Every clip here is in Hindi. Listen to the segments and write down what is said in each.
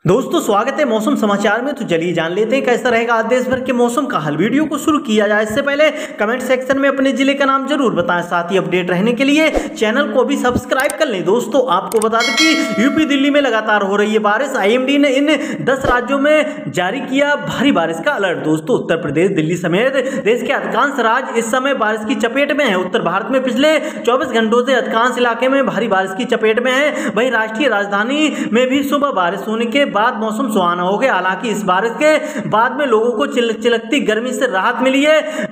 दोस्तों स्वागत है मौसम समाचार में। तो चलिए जान लेते हैं कैसा रहेगा आज देश भर के मौसम का हाल। वीडियो को शुरू किया जाए इससे पहले कमेंट सेक्शन में अपने जिले का नाम जरूर बताएं। साथ ही अपडेट रहने के लिए चैनल को भी सब्सक्राइब कर लें। दोस्तों आपको बता दें कि यूपी दिल्ली में लगातार हो रही है बारिश। आईएमडी ने इन 10 राज्यों में जारी किया भारी बारिश का अलर्ट। दोस्तों उत्तर प्रदेश, दिल्ली समेत देश के अधिकांश राज्य इस समय बारिश की चपेट में है। उत्तर भारत में पिछले 24 घंटों से अधिकांश इलाके में भारी बारिश की चपेट में है। वहीं राष्ट्रीय राजधानी में भी सुबह बारिश होने के बाद मौसम सुहाना हो गया। हालांकि इस बारिश के बाद में लोगों को चिलकती गर्मी से राहत मिली है।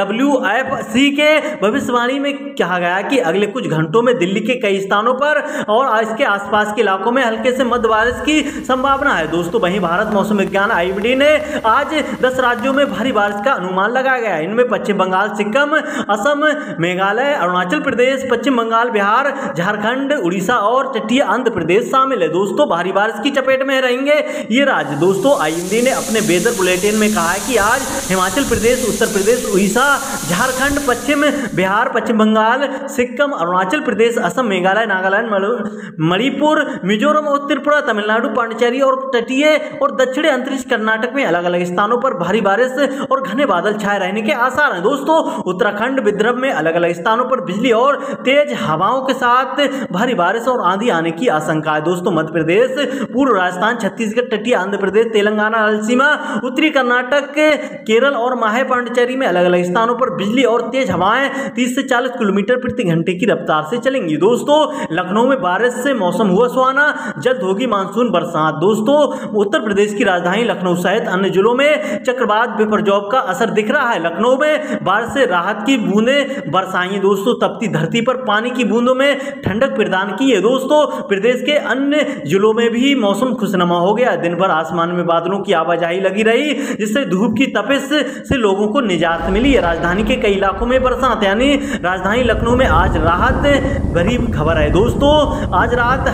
RWFC के भविष्यवाणी में कहा गया कि अगले कुछ घंटों में दिल्ली के कई स्थानों पर और इसके आसपास के इलाकों में हल्के से मध्य बारिश की संभावना है। दोस्तों वहीं भारत मौसम विज्ञान IMD ने आज 10 राज्यों में भारी बारिश का अनुमान लगाया गया। इनमें पश्चिम बंगाल, सिक्किम, असम, मेघालय, अरुणाचल प्रदेश, पश्चिम बंगाल, बिहार, झारखंड, उड़ीसा और तटीय आंध्र प्रदेश शामिल है। दोस्तों भारी बारिश की चपेट में रहेंगे ये राज्य। दोस्तों IMD ने अपने वेदर बुलेटिन में कहा है कि आज हिमाचल प्रदेश, उत्तर प्रदेश, उड़ीसा, झारखंड, पश्चिम बिहार, पश्चिम बंगाल, सिक्किम, अरुणाचल प्रदेश, असम, मेघालय, नागालैंड, मणिपुर, मिजोरम और त्रिपुरा, तमिलनाडु, पांडिचेरी और तटीय और दक्षिणी अंतरिक्ष कर्नाटक में अलग अलग स्थानों पर भारी बारिश और घने बादल छाए रहने के आसार हैं। दोस्तों उत्तराखंड, विदर्भ में अलग अलग स्थानों पर बिजली और तेज हवाओं के साथ भारी बारिश और आंधी आने की आशंका है। दोस्तों मध्य प्रदेश, पूर्व राजस्थान, छत्तीसगढ़, तटीय आंध्र प्रदेश, तेलंगाना, रायलसीमा, उत्तरी कर्नाटक, केरल और माहे पांडिचेरी में अलग अलग स्थानों पर बिजली और तेज हवाएं 30 से 40 किलोमीटर प्रति घंटे की रफ्तार से चलेंगी। दोस्तों लखनऊ में बारिश से मौसम हुआ सुहाना, जल्द होगी मानसून बरसात। दोस्तों उत्तर प्रदेश की राजधानी लखनऊ सहित अन्य जिलों में चक्रवात बिपरजॉय का असर दिख रहा है। लखनऊ में बारिश से राहत की बूंदें बरसाई। दोस्तों तपती धरती पर पानी की बूंदों में ठंडक प्रदान की है। दोस्तों प्रदेश के अन्य जिलों में भी मौसम खुशनुमा हो गया। दिन भर आसमान में बादलों की आवाजाही लगी रही, जिससे धूप की तपिश से लोगों को निजात मिली है। राजधानी के कई इलाकों में बरसात, यानी राजधानी लखनऊ में आज राहत भरी खबर है। दोस्तों आज रात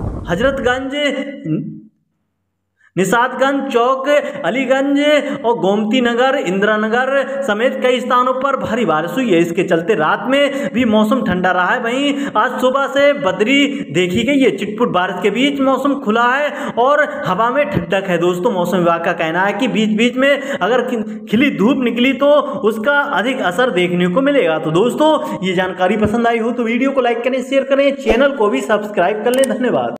हजरतगंज, निशातगंज चौक, अलीगंज और गोमती नगर, इंदिरा नगर समेत कई स्थानों पर भारी बारिश हुई है। इसके चलते रात में भी मौसम ठंडा रहा है। वहीं आज सुबह से बदरी देखी गई है। चिटपुट बारिश के बीच मौसम खुला है और हवा में ठंडक है। दोस्तों मौसम विभाग का कहना है कि बीच बीच में अगर खिली धूप निकली तो उसका अधिक असर देखने को मिलेगा। तो दोस्तों ये जानकारी पसंद आई हो तो वीडियो को लाइक करें, शेयर करें, चैनल को भी सब्सक्राइब कर लें। धन्यवाद।